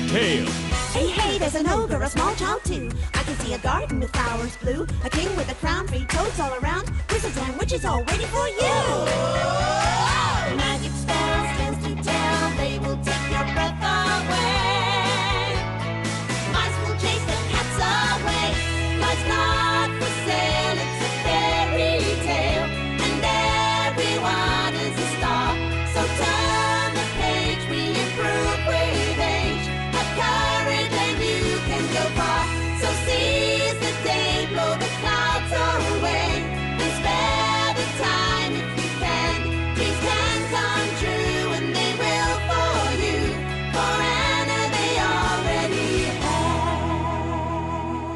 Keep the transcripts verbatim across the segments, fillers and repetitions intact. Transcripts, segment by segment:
tale. Hey, hey, there's an ogre, a small child too. I can see a garden with flowers blue, a king with a crown, three toads all around, wizards and witches all waiting for you. Magic spells, tales to tell, they will take your breath away. Mice will chase the cats away. Life's not for sale, it's a fairy tale, and everyone is a star. So turn the page, we improve with age. Have courage and you can go far. So seize the day, blow the clouds away, and spare the time if you can. Dreams can come true and they will for you. For Anna they already have.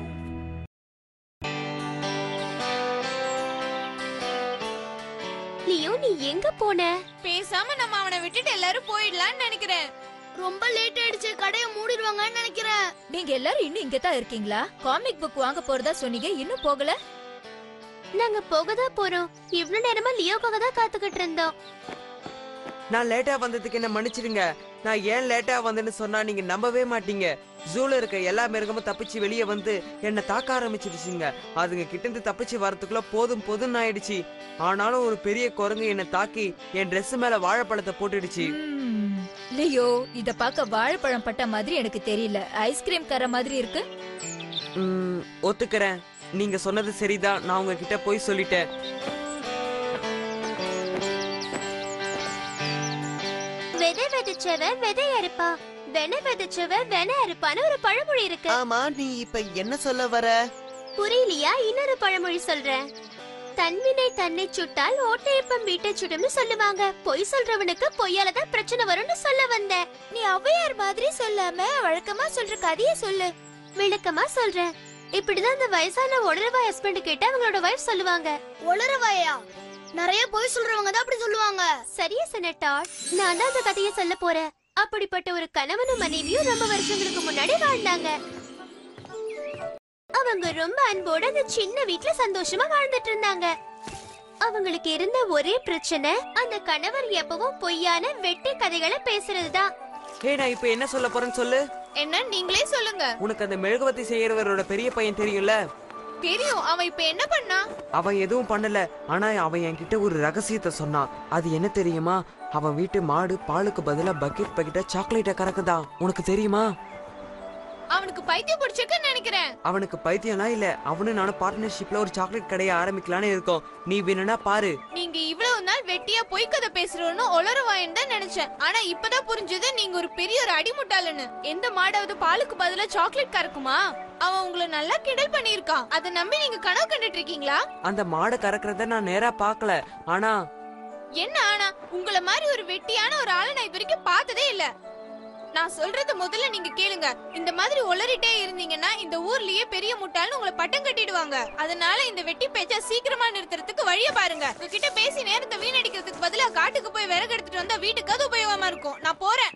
Leo, நீ எங்க போன? பேசாம நம்ம அவனை விட்டுட்டு எல்லாரும் போயிடலாம்னு நினைக்கிறேன். ரொம்ப லேட் ஆயிடுச்சு, கடையை மூடிடுவாங்கன்னு நினைக்கிறேன். நீங்க எல்லாரும் இன்னும் இங்க தான் இருக்கீங்களா? காமிக் புக் வாங்க போறதா சொன்னீங்க, இன்னும் போகல? நாங்க போகதான் போறோம். இவ்வளவு நேரமா லியோக்காக தான் காத்துக்கிட்டு இருந்தோம். நான் லேட்டா வந்ததுக்கு என்ன மன்னிச்சிடுங்க. நான் ஏன் லேட்டா வந்தேன்னு சொன்னா நீங்க நம்பவே மாட்டீங்க. ஜூல இருக்க எல்லா மிருகமும் தப்பிச்சு வெளியே வந்து என்ன தாக்க ஆரம்பிச்சிடுச்சுங்க. அதுங்க கிட்ட இருந்து தப்பிச்சு வரதுக்குள்ள போதும் போதும்னு ஆயிடுச்சு. ஆனாலும் ஒரு பெரிய குரங்கு என்ன தாக்கி என் ட்ரெஸ் மேல வாழைப்பழத்தை போட்டுடுச்சு. லியோ, இத பார்க்க வாழைப்பழம் பட்ட மாதிரி எனக்கு தெரியல, ஐஸ்கிரீம் கர மாதிரி இருக்கு. ம், ஒத்துக்கிறேன். நீங்க சொன்னது சரிதான். நான் உங்ககிட்ட போய் சொல்லிட்டேன். விதை விதைச்சவ விதை அறுப்பா, வென விதைச்சவ வென அறுப்பான்னு ஒரு பழமொழி இருக்கு. ஆமா, நீ இப்ப என்ன சொல்ல வர? புரியலையா? இன்னொரு பழமொழி சொல்றேன். தன்வினை தன்னை சுட்டால் ஓட்டையப்பம் வீட்டை சுடும்னு சொல்லுவாங்க. பொய் சொல்றவனுக்கு பொய்யாலதான் பிரச்சனை வரும்னு சொல்ல வந்த. நீ ஔவையார் மாதிரி சொல்லாம வழக்கமா சொல்ற கதையை சொல்லு. விளக்கமா சொல்றேன். இப்படிதான் இந்த வயசான ஒளரவாய் ஹஸ்பண்ட் கிட்ட அவங்களோட வைஃப் சொல்லுவாங்க. ஒளரவாயா? நிறைய பொய் சொல்றவங்க தான் அப்படி சொல்லுவாங்க. சரியா செனட்டார், நான் தான் அந்த கதையை சொல்ல போறேன். அப்படிப்பட்ட ஒரு கணவனும் மனைவியும் ரொம்ப வருஷங்களுக்கு முன்னாடி வாழ்ந்தாங்க. அவங்க ரொம்ப அன்போட அந்த சின்ன வீட்ல சந்தோஷமா வாழ்ந்துட்டு இருந்தாங்க. அவங்களுக்கு இருந்த ஒரே பிரச்சனை, அந்த கணவர் எப்பவும் பொய்யான வெட்டி கதைகளை பேசுறதுதான். ஹே, நான் இப்ப என்ன சொல்ல போறேன்னு சொல்லு. என்ன, நீங்களே சொல்லுங்க. உனக்கு அந்த மெழுகுவத்தி செய்யறவரோட பெரிய பையன் தெரியும்ல? தெரியும். அவன் இப்ப என்ன பண்ணா? அவன் எதுவும் பண்ணல. ஆனா அவன் என்கிட்ட ஒரு ரகசியத்தை சொன்னான். அது என்ன தெரியுமா? அவன் வீட்டு மாடு பாலுக்கு பதிலா பக்கெட் பக்கெட்டா சாக்லேட்டை கறக்குதான். உனக்கு தெரியுமா? அவனுக்கு பைத்தியம் பிடிச்சிருக்குன்னு நினைக்கிறேன். அவனுக்கு பைத்தியம்லாம் இல்ல. அவனு நானும் பார்ட்னர்ஷிப்ல ஒரு சாக்லேட் கடையை ஆரம்பிக்கலான்னு இருக்கோம். நீ வேணும்னா பாரு. நீங்க இவ்வளவு நாள் வெட்டியா பொய் கதை பேசுறோன்னு ஒளரவாயன் தான் நினைச்சேன். ஆனா இப்பதான் புரிஞ்சது நீங்க ஒரு பெரிய ஒரு அடிமுட்டாளன்னு. எந்த மாடாவது பாலுக்கு பதிலா சாக்லேட் கறக்குமா? அவன் உங்களை நல்லா கிண்டல் பண்ணிருக்கான். அதை நம்பி நீங்க கனவு கண்டுட்டு இருக்கீங்களா? அந்த மாடை கறக்கிறத நான் நேரா பாக்கல. ஆனா என்ன ஆனா? உங்களை மாதிரி ஒரு வெட்டியான ஒரு ஆளை நான் இது வரைக்கும் பார்த்ததே இல்ல. நான் சொல்றது முதல்ல நீங்க கேளுங்க. இந்த மாதிரி ஒளறிட்டே இருந்தீங்கன்னா இந்த ஊர்லயே பெரிய முட்டாள்னு உங்களை பட்டம் கட்டிடுவாங்க. அதனால இந்த வெட்டி பேச்சா சீக்கிரமா நிறுத்துறதுக்கு வழிய பாருங்க. உங்ககிட்ட பேசி நேரத்தை வீணடிக்கிறதுக்கு பதிலா காட்டுக்கு போய் விறகு எடுத்துட்டு வந்தா வீட்டுக்கு அது உபயோகமா இருக்கும். நான் போறேன்.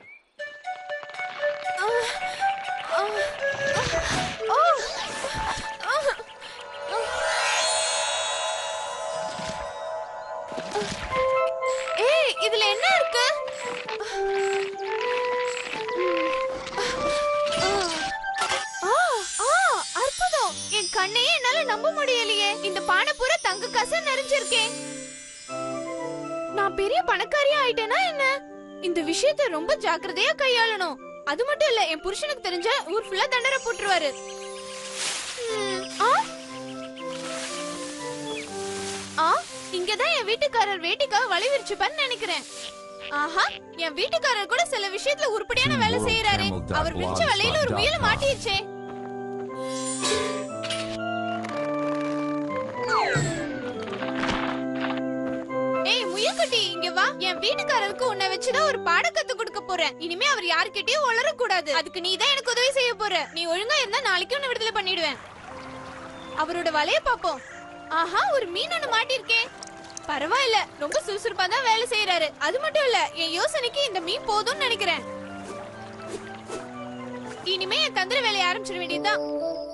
ஏய், இதுல என்ன இருக்கு? அற்புதம்! என் கண்ணையே என்னால நம்ப முடியலையே. இந்த பானை பூரா தங்க காசா நிறைஞ்சிருக்கேன். நான் பெரிய பணக்காரியா ஆயிட்டேனா என்ன? இந்த விஷயத்தை ரொம்ப ஜாக்கிரதையா கையாளணும். அது மட்டும் இல்ல, என் புருஷனுக்கு தெரிஞ்ச ஊர் ஃபுல்லா தண்டனை போட்டுருவாரு. ஆ, இங்கதான் என் வீட்டுக்காரர் வேட்டிக்காக வழி விரிச்சுப்பான்னு நினைக்கிறேன். ஆஹா, என் வீட்டுக்காரர் கூட சில விஷயத்துல உருப்படியான வேலை செய்யறாரு. அவர் விரிச்ச வலையில ஒரு முயல மாட்டிருச்சே. ஏய் முயல்குட்டி, இங்க வா. என் வீட்டுக்காரருக்கு உன்னை வச்சுதான் ஒரு பாடம் கத்து கொடுக்க போறேன். இனிமே அவர் யாருக்கிட்டயும் வளர கூடாது. அதுக்கு நீ தான் எனக்கு உதவி செய்ய போற. நீ ஒழுங்கா இருந்தா நாளைக்கு உன்னை விடுதலை பண்ணிடுவேன். அவரோட வலைய பாப்போம். ஆஹா, ஒரு மீன் ஒண்ணு மாட்டிருக்கேன். பரவாயில்ல, ரொம்ப சுறுசுறுப்பா தான் வேலை செய்யறாரு. அது மட்டும் இல்ல, என் யோசனைக்கு இந்த மீன் போதும்னு நினைக்கிறேன். இனிமே என் தந்திர வேலையை ஆரம்பிச்சிட வேண்டியதுதான்.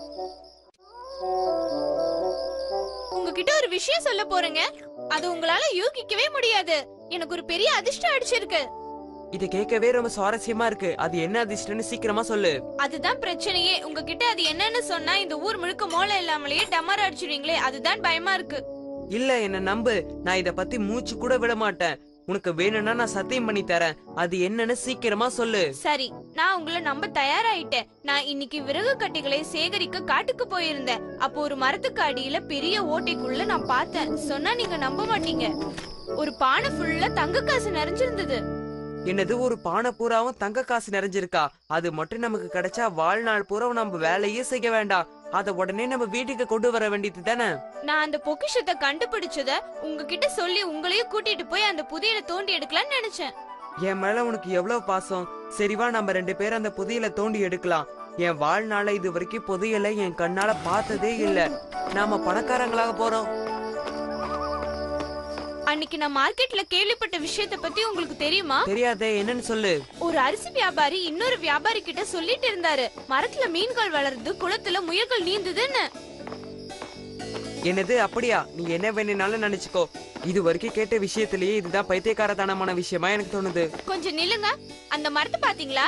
உங்ககிட்ட ஒரு விஷயம் சொல்ல போறேங்க. அது உங்களால யூகிக்கவே முடியாது. எனக்கு ஒரு பெரிய அதிர்ஷ்டம் அடிச்சிருக்கு. இத கேட்கவே ரொம்ப சுவாரஸ்யமா இருக்கு. அது என்ன அதிர்ஷ்டம்னு சீக்கிரமா சொல்லு. அதுதான் பிரச்சனையே. உங்ககிட்ட அது என்னன்னு சொன்னா இந்த ஊர் முழுக்க மோள இல்லாமலேயே டமார் அடிச்சிடுவீங்களே, அதுதான் பயமா இருக்கு. இல்ல, என்ன நம்பு. நான் இத பத்தி மூச்சு கூட விட மாட்டேன். உனக்கு வேணும்னா நான் சத்தியம் பண்ணி தரேன். அது என்னன்னு சீக்கிரமா சொல்லு. சரி, நான் உங்களை நம்ப தயாராயிட்டேன். நான் இன்னைக்கு விறகு கட்டிகளை சேகரிக்க காட்டுக்கு போயிருந்தேன். அப்போ ஒரு மரத்துக்கு அடியில பெரிய ஓட்டைக்குள்ள நான் பார்த்தேன். சொன்னா நீங்க நம்ப மாட்டீங்க. ஒரு பானை ஃபுல்லா தங்க காசு நிறைஞ்சிருந்தது. என்னது, ஒரு பானை பூராவும் தங்க காசு நிறைஞ்சிருக்கா? அது மட்டும் நமக்கு கிடைச்சா வாழ்நாள் பூரா நம்ம வேலையே செய்ய வேண்டாம். அத உடனே நம்ம வீட்டுக்கு கொண்டு வர வேண்டியது தானே? நான் அந்த பொக்கிஷத்தை கண்டுபிடிச்சத உங்ககிட்ட சொல்லி உங்களையும் கூட்டிட்டு போய் அந்த புதையலை தோண்டி எடுக்கலாம்னு நினைச்சேன். என் மேல உனக்கு எவ்வளவு பாசம். சரிவா, நம்ம ரெண்டு பேரும் அந்த புதையலை தோண்டி எடுக்கலாம். என் வாழ்நாள இது வரைக்கும் புதையலை என் கண்ணால பார்த்ததே இல்ல. நாம பணக்காரங்களாக போறோம். அன்னைக்கு நான் மார்க்கெட்ல கேள்விப்பட்ட விஷயத்த பத்தி உங்களுக்கு தெரியுமா? தெரியாதே, என்னன்னு சொல்லு. ஒரு அரிசி வியாபாரி இன்னொரு வியாபாரி கிட்ட சொல்லிட்டு இருந்தாரு, மரத்துல மீன்கள் வளருது, குளத்துல முயல்கள் நீந்துதுன்னு. என்னது, அப்படியா? நீ என்ன வேணும்னாலும் நினைச்சுக்கோ. இது வரைக்கும் கேட்ட விஷயத்திலேயே இதுதான் பைத்தியக்காரத்தனமான விஷயமா எனக்கு தோணுது. கொஞ்சம் நில்லுங்க. அந்த மரத்தை பாத்தீங்களா?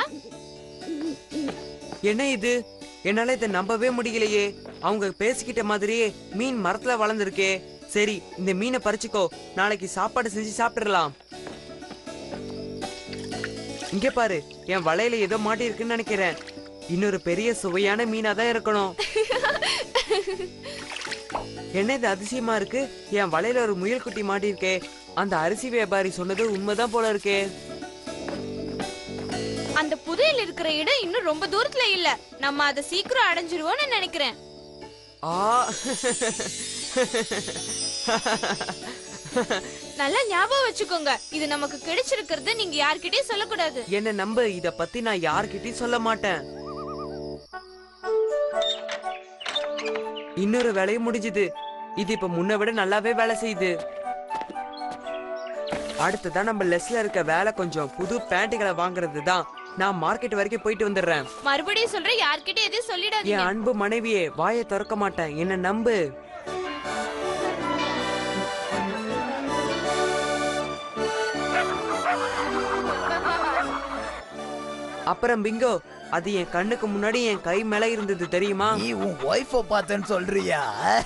என்ன இது? என்னால இதை நம்பவே முடியலையே. அவங்க பேசிக்கிட்ட மாதிரியே மீன் மரத்துல வளர்ந்துருக்கே. சரி, இந்த மீனை பறிச்சுக்கோ. நாளைக்கு சாப்பாடு செஞ்சு சாப்பிடலாம். இங்க பாரு, என் வலையில ஏதோ மாட்டி இருக்குன்னு நினைக்கிறேன். இன்னொரு பெரிய சுவையான மீனா தான் இருக்கணும். என்ன இது அதிசயமா இருக்கு? என் வலையில ஒரு முயல் குட்டி மாட்டி இருக்கே. அந்த அரிசி வியாபாரி சொன்னது உண்மைதான் போல இருக்கே. அந்த புதையல் இருக்கிற இடம் இன்னும் ரொம்ப தூரத்துல இல்ல. நம்ம அதை சீக்கிரம் அடைஞ்சிருவோம்னு நினைக்கிறேன். ஆ நல்லா ஞாபகம் வச்சுக்கோங்க, இது நமக்கு கிடைச்சிருக்கிறது நீங்க யார்கிட்டயும் சொல்லக்கூடாது. என்ன நம்ப, இத பத்தி நான் யார்கிட்டயும் சொல்ல மாட்டேன். இன்னொரு வேலையும் முடிஞ்சது. இது இப்ப முன்ன விட நல்லாவே வேலை செய்யுது. அடுத்ததான் நம்ம லெஸ்ல இருக்க வேலை கொஞ்சம் புது பேண்ட்டுகளை வாங்குறது தான். நான் மார்க்கெட் வரைக்கும் போயிட்டு வந்துடுறேன். மறுபடியும் சொல்றேன், யார்கிட்ட எதையும் சொல்லிடாதீங்க. என் அன்பு மனைவியே, வாயை திறக்க மாட்டேன். என்ன நம்பு. அப்புறம் பிங்கோ, அது என் கண்ணுக்கு முன்னாடி என் கை மேல இருந்தது தெரியுமா? நீ உன் வைஃப பார்த்தேன்னு சொல்றியா?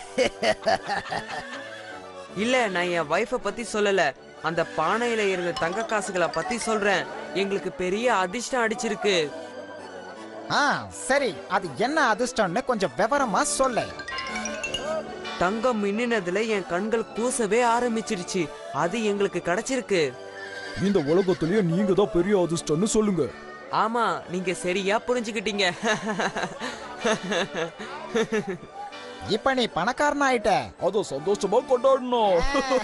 இல்ல, நான் என் வைஃப பத்தி சொல்லல. அந்த பானையில இருந்த தங்க காசுகளை பத்தி சொல்றேன். எங்களுக்கு பெரிய அதிர்ஷ்டம் அடிச்சிருக்கு. ஆ சரி, அது என்ன அதிர்ஷ்டம்னு கொஞ்சம் விவரமா சொல்லு. தங்கம் மின்னினதுல என் கண்கள் கூசவே ஆரம்பிச்சிருச்சு. அது எங்களுக்கு கிடைச்சிருக்கு. இந்த உலகத்திலேயே நீங்க தான் பெரிய அதிர்ஷ்டம்னு சொல்லுங்க. ஆமா, நீங்க சரியா புரிஞ்சுக்கிட்டீங்க. இப்ப நீ பணக்காரன் ஆயிட்ட. அத சந்தோஷமா கொண்டாடணும்.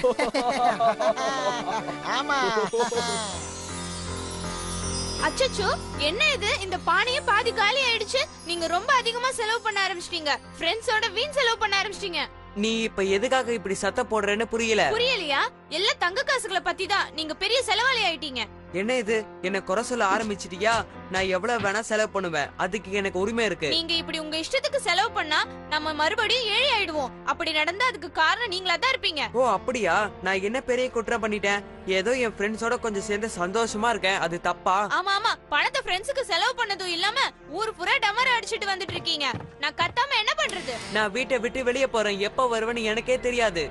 ஆமா. அச்சச்சோ, என்ன இது? இந்த பானையே பாதி காலி ஆயிடுச்சு. நீங்க ரொம்ப அதிகமா செலவு பண்ண ஆரம்பிச்சிட்டீங்க. ஃப்ரெண்ட்ஸோட வீண் செலவு பண்ண ஆரம்பிச்சிட்டீங்க. நீ இப்ப எதுக்காக இப்படி சத்த போடுறேன்னு புரியல. புரியலையா? எல்லாம் தங்க காசுகளை பத்தி தான். நீங்க பெரிய செலவாளி ஆயிட்டீங்க. என்ன இது? என்ன குறை சொல்ல ஆரம்பிச்சிட்டியா? நான் எவ்வளவு வேணா செலவு பண்ணுவேன். அதுக்கு எனக்கு உரிமை இருக்கு. நீங்க இப்படி உங்க இஷ்டத்துக்கு செலவு பண்ணா நம்ம மறுபடியும் ஏழை ஆயிடுவோம். அப்படி நடந்தா அதுக்கு காரணம் நீங்களா தான் இருப்பீங்க. ஓ அப்படியா? நான் என்ன பெரிய குற்றம் பண்ணிட்டேன்? ஏதோ என் ஃப்ரெண்ட்ஸோட கொஞ்சம் சேர்ந்து சந்தோஷமா இருக்கேன். அது தப்பா? ஆமா ஆமா, பணத்தை ஃப்ரெண்ட்ஸுக்கு செலவு பண்ணதும் இல்லாம ஊர் பூரா டமர அடிச்சிட்டு வந்துட்டு இருக்கீங்க. நான் கத்தாம என்ன பண்றது? நான் வீட்டை விட்டு வெளியே போறேன். எப்ப வருவேன்னு எனக்கே தெரியாது.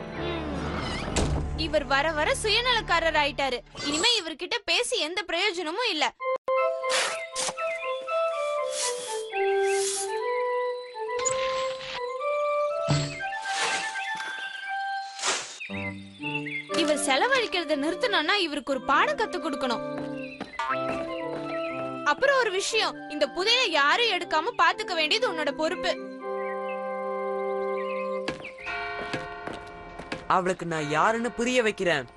இவர் வர வர சுயநலக்காரர் ஆயிட்டாரு. இனிமே இவர்கிட்ட பேசி எந்த பிரயோஜனமும் இல்ல. இவர் செலவழிக்கிறத நிறுத்தணும்னா இவருக்கு ஒரு பாடம் கத்து கொடுக்கணும். அப்புறம் ஒரு விஷயம், இந்த புதையலை யாரும் எடுக்காம பாத்துக்க வேண்டியது உன்னோட பொறுப்பு. அவளுக்கு நான் யாருன்னு புரிய வைக்கிறேன்.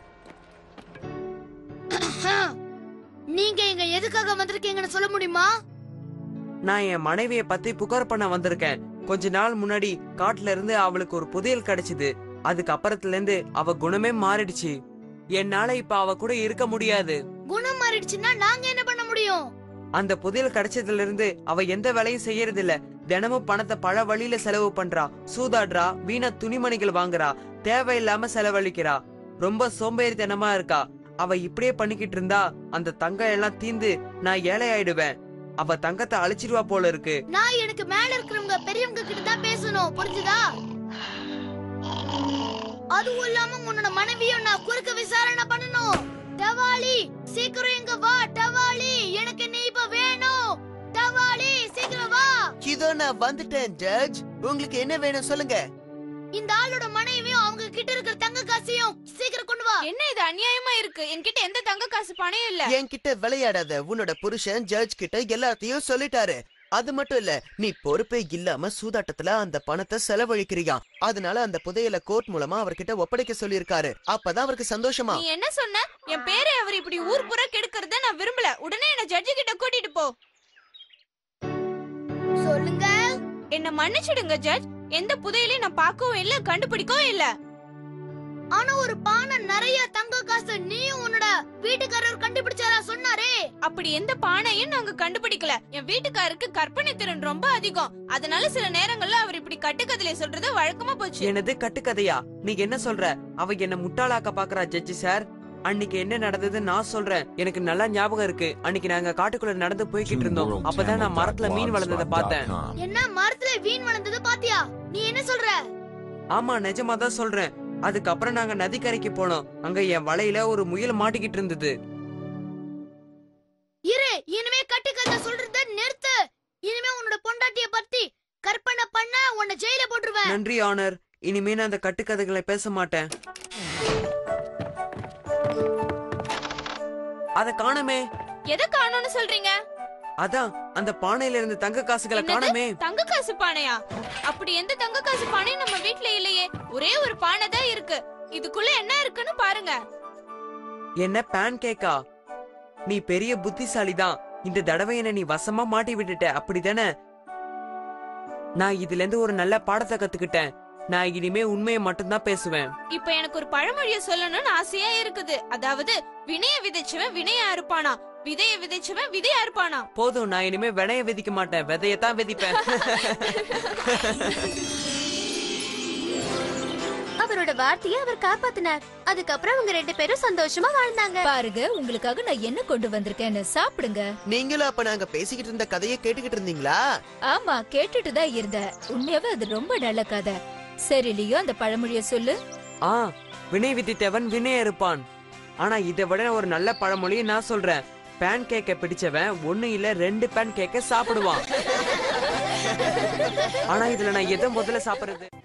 நீங்க இங்க எதுக்காக வந்திருக்கீங்கன்னு சொல்ல முடியுமா? நான் என் மனைவியை பத்தி புகார் பண்ண வந்திருக்கேன். கொஞ்ச நாள் முன்னாடி காட்டுல இருந்து அவளுக்கு ஒரு புதையல் கிடைச்சது. அதுக்கு அப்புறத்துல இருந்து அவ குணமே மாறிடுச்சு. என்னால இப்ப அவ கூட இருக்க முடியாது. குணம் மாறிடுச்சுன்னா நாங்க என்ன பண்ண முடியும்? அந்த புதையல் கிடைச்சதுல இருந்து அவ எந்த வேலையும் செய்யறது இல்ல. தினமும் பணத்தை பல வழியில செலவு பண்றா, சூதாடுறா, வீணா துணிமணிகள் வாங்குறா, தேவையில்லாம செலவழிக்கிறா. ரொம்ப சோம்பேறித்தனமா இருக்கா. அவ இப்படியே பண்ணிக்கிட்டு இருந்தா அந்த தங்கம் எல்லாம் தீந்து நான் ஏழை ஆயிடுவேன். அவ தங்கத்தை அழிச்சிடுவா போல இருக்கு. நான் எனக்கு மேல இருக்கிறவங்க பெரியவங்க கிட்ட தான் பேசணும், புரிஞ்சுதா? அதுவும் இல்லாம உன்னோட மனைவியும் நான் குறுக்க விசாரணை பண்ணணும். டவாலி சீக்கிரம் இங்க வா. டவாலி எனக்கு நீ இப்ப வேணும். டவாலி சீக்கிரம் வா. இதோ நான் வந்துட்டேன் ஜட்ஜ். உங்களுக்கு என்ன வேணும் சொல்லுங்க. இந்த ஆளோட மனைவியும் அவங்க கிட்ட இருக்கிற தங்க காசையும் சீக்கிரம் கொண்டு வா. என்ன இது அநியாயமா இருக்கு? என்கிட்ட எந்த தங்க காசு பணம் இல்ல. என்கிட்ட விளையாடாத. உன்னோட புருஷன் ஜட்ஜ் கிட்ட எல்லாத்தையும் சொல்லிட்டாரு. அது மட்டும் இல்ல, நீ பொறுப்பே இல்லாம சூதாட்டத்துல அந்த பணத்தை செலவழிக்கிறியா. அதனால அந்த புதையல கோர்ட் மூலமா அவர்கிட்ட ஒப்படைக்க சொல்லிருக்காரு. அப்பதான் அவருக்கு சந்தோஷமா. நீ என்ன சொன்ன? என் பேரை அவர் இப்படி ஊர் புற கெடுக்கறத நான் விரும்பல. உடனே என்ன ஜட்ஜி கிட்ட கூட்டிட்டு போ. சொல்லுங்க. என்ன மன்னிச்சிடுங்க ஜட்ஜ். எந்த புதையலையும் நான் பார்க்கவும் இல்ல, கண்டுபிடிக்கவும் இல்ல. ஆனா ஒரு பானை நிறைய தங்க காசு நீயும் உன்னோட வீட்டுக்காரர் கண்டுபிடிச்சாரா சொன்னாரே. அப்படி எந்த பானையும் நாங்க கண்டுபிடிக்கல. என் வீட்டுக்காருக்கு கற்பனை திறன் ரொம்ப அதிகம். அதனால சில நேரங்கள்ல அவர் இப்படி கட்டுக்கதையில சொல்றது வழக்கமா போச்சு. எனது கட்டுக்கதையா? நீ என்ன சொல்ற? அவ என்ன முட்டாளாக்க பாக்குறா ஜட்ஜி சார். அன்னைக்கு என்ன நடந்தது நான் சொல்றேன். எனக்கு நல்லா ஞாபகம் இருக்கு. அன்னைக்கு நாங்க காட்டுக்குள்ள நடந்து போய்கிட்டு இருந்தோம். அப்பதான் நான் மரத்துல மீன் வளர்ந்தத பார்த்தேன். என்ன மரத்துல மீன் வளர்ந்தது பாத்தியா? நீ என்ன சொல்ற? ஆமா, நிஜமா தான் சொல்றேன். அதுக்கப்புறம் நாங்க நதிக்கரைக்கு போனோம். அங்க என் வலையில ஒரு முயல் மாட்டிக்கிட்டு இருந்தது. இரு, இனிமே கட்டுக்கதை சொல்றத நிறுத்து. இனிமே உன்னோட பொண்டாட்டிய பத்தி கற்பனை பண்ண உன்னை ஜெயில போட்டுருவேன். நன்றி ஆனர். இனிமே நான் அந்த கட்டுக்கதைகளை பேச மாட்டேன். அத காணமே. எதை காணோம்னு சொல்றீங்க? அதான் அந்த பானையில இருந்து தங்க காசுகளை என்னது? காணமே. தங்க காசு பானையா? அப்படி எந்த தங்க காசு பானையும் நம்ம வீட்ல இல்லையே. ஒரே ஒரு பானை தான் இருக்கு. இதுக்குள்ள என்ன இருக்குன்னு பாருங்க. என்ன பேன் கேக்கா? நீ பெரிய புத்திசாலி தான். இந்த தடவை என்ன நீ வசமா மாட்டி விட்டுட்ட, அப்படிதானே? நான் இதுல இருந்து ஒரு நல்ல பாடத்தை கத்துக்கிட்டேன். நான் இனிமே உண்மையை மட்டும்தான் பேசுவேன். இப்ப எனக்கு ஒரு பழமொழிய சொல்லணும்னு ஆசையா இருக்குது. அதாவது வினைய விதைச்சவன் வினையா இருப்பானா, விதைய விதைச்சவன் விதையா இருப்பானா. போதும், நான் இனிமே வினைய விதிக்க மாட்டேன், விதையத்தான் விதிப்பேன். அவரோட வார்த்தையை அவர் காப்பாத்தினார். அதுக்கப்புறம் அவங்க ரெண்டு பேரும் சந்தோஷமா வாழ்ந்தாங்க. பாருங்க, உங்களுக்காக நான் என்ன கொண்டு வந்திருக்கேன்னு. சாப்பிடுங்க. நீங்களும் அப்ப நாங்க பேசிக்கிட்டு இருந்த கதையை கேட்டுக்கிட்டு இருந்தீங்களா? ஆமா, கேட்டுட்டு தான் இருந்தேன். உண்மையாவே அது ரொம்ப நல்ல கதை. சரி லியோ, அந்த பழமொழிய சொல்லு. ஆ, வினை விதித்தவன் வினைய இருப்பான். ஆனா இதை விட ஒரு நல்ல பழமொழியை நான் சொல்றேன். பேன் கேக்க பிடிச்சவன் ஒண்ணு இல்ல ரெண்டு பேன் கேக்க சாப்பிடுவான். ஆனா இதுல நான் எதை முதல்ல சாப்பிடுறது?